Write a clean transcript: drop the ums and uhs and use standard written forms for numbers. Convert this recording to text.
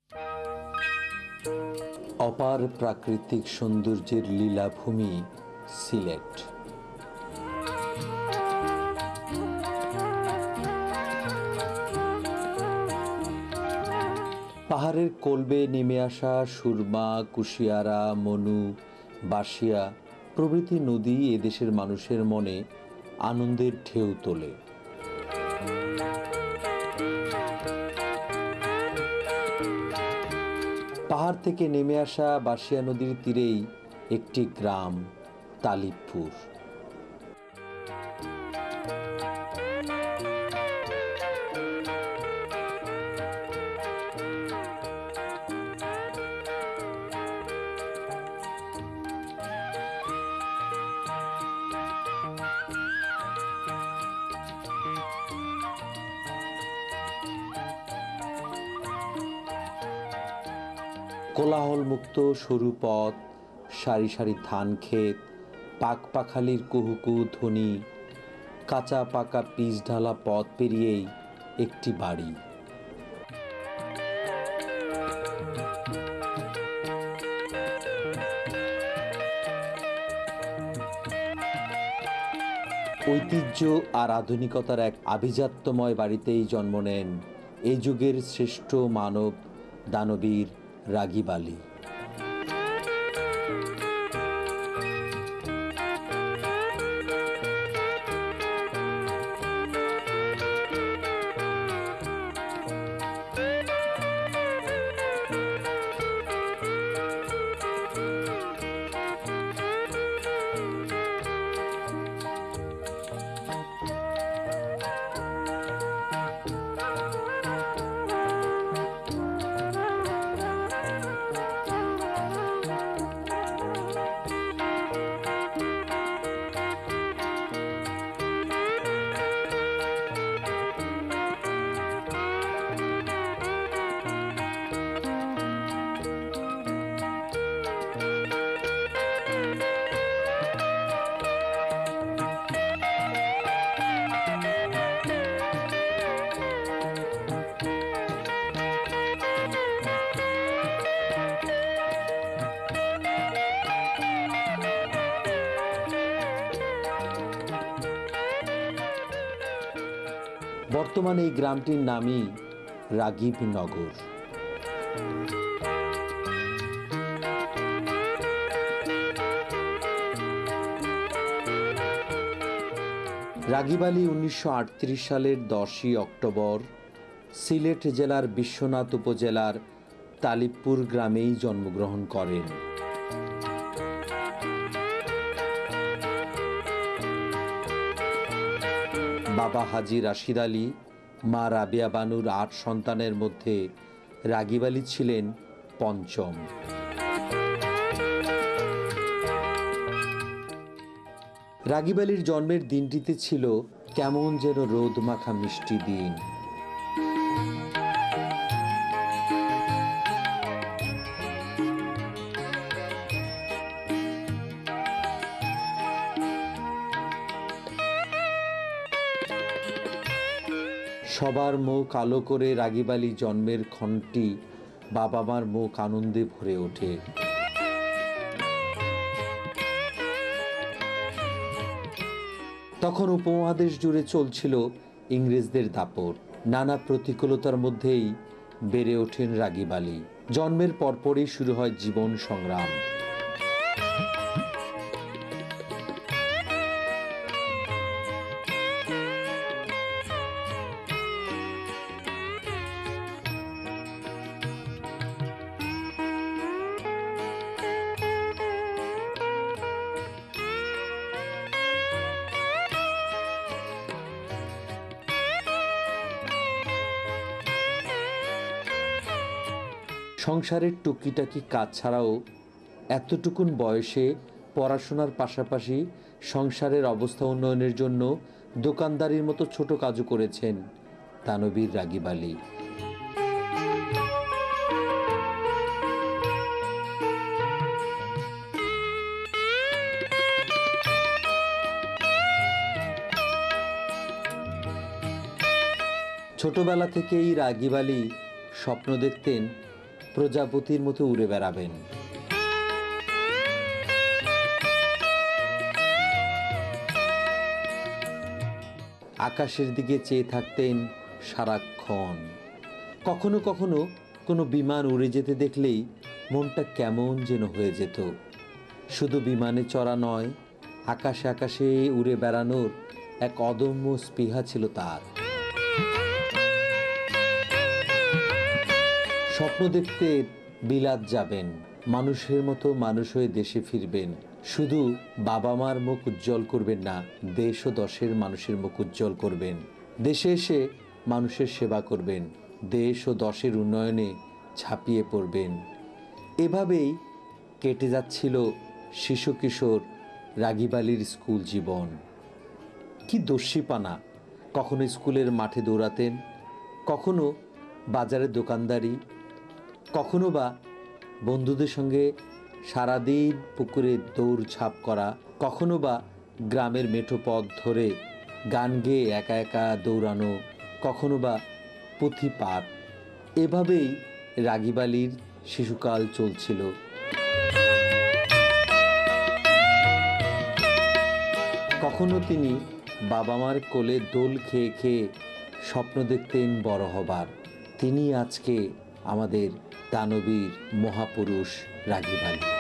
অপার প্রাকৃতিক সৌন্দর্যের লীলাভূমি সিলেট। পাহাড়ের কোলবে নেমে আসা সুরমা, কুশিয়ারা, মনু, বাঁশিয়া প্রভৃতি নদী এদেশের মানুষের মনে আনন্দের ঢেউ তোলে। পাহাড় থেকে নেমে আসা বাঁশিয়া নদীর তীরেই একটি গ্রাম, তালিবপুর। কোলাহলমুক্ত সরু পথ, সারি সারি ধান ক্ষেত, পাখপাখালির কুহুকু ধ্বনি, কাঁচা পাকা পিচ ঢালা পথ পেরিয়েই একটি বাড়ি। ঐতিহ্য আর আধুনিকতার এক আভিজাত্যময় বাড়িতেই জন্ম নেন এই যুগের শ্রেষ্ঠ মানব দানবীর রাগিব আলী। বর্তমানে এই গ্রামটির নামই রাগিব নগর। রাগিব আলী 1938 সালের 10ই অক্টোবর সিলেট জেলার বিশ্বনাথ উপজেলার তালিবপুর গ্রামেই জন্মগ্রহণ করেন। বাবা হাজী রাশিদ আলী, মা রাবিয়া বানুর 8 সন্তানের মধ্যে রাগিব আলী ছিলেন পঞ্চম। রাগিব আলীর জন্মের দিনটিতে ছিল কেমন যেন রোদ মাখা মিষ্টি দিন। সবার মুখ আলো করে রাগিব আলী জন্মের ক্ষণটি বাবা মার মুখ আনন্দে ভরে ওঠে। তখন উপমহাদেশ জুড়ে চলছিল ইংরেজদের দাপট। নানা প্রতিকূলতার মধ্যেই বেড়ে ওঠেন রাগিব আলী। জন্মের পরপরই শুরু হয় জীবন সংগ্রাম। সংসারের টুকিটাকি কাজ ছাড়াও এতটুকুন বয়সে পড়াশোনার পাশাপাশি সংসারের অবস্থা উন্নয়নের জন্য দোকানদারির মতো ছোট কাজও করেছেন দানবীর রাগিব আলী। ছোটবেলা থেকেই রাগিব আলী স্বপ্ন দেখতেন প্রজাপতির মতো উড়ে বেড়াবেন। আকাশের দিকে চেয়ে থাকতেন সারাক্ষণ। কখনো কখনো কোনো বিমান উড়ে যেতে দেখলেই মনটা কেমন যেন হয়ে যেত। শুধু বিমানে চড়া নয়, আকাশে আকাশে উড়ে বেড়ানোর এক অদম্য স্পৃহা ছিল তার। স্বপ্ন দেখতে বিলাত যাবেন, মানুষের মতো মানুষ হয়ে দেশে ফিরবেন। শুধু বাবা মার মুখ উজ্জ্বল করবেন না, দেশ ও দশের মানুষের মুখ উজ্জ্বল করবেন। দেশে এসে মানুষের সেবা করবেন, দেশ ও দশের উন্নয়নে ঝাঁপিয়ে পড়বেন। এভাবেই কেটে যাচ্ছিল শিশু কিশোর রাগিব আলীর স্কুল জীবন। কি দস্যিপানা! কখনো স্কুলের মাঠে দৌড়াতেন, কখনো বাজারের দোকানদারি, কখনো বা বন্ধুদের সঙ্গে সারাদিন পুকুরে দৌড়ঝাঁপ করা, কখনো বা গ্রামের মেঠো পথ ধরে গান গেয়ে একা একা দৌড়ানো, কখনো বা পুঁথি পাঠ। এভাবেই রাগিব আলীর শিশুকাল চলছিল। কখনো তিনি বাবা মার কোলে দোল খেয়ে খেয়ে স্বপ্ন দেখতেন বড় হবার। তিনি আজকে আমাদের দানবীর মহাপুরুষ রাগিব আলী।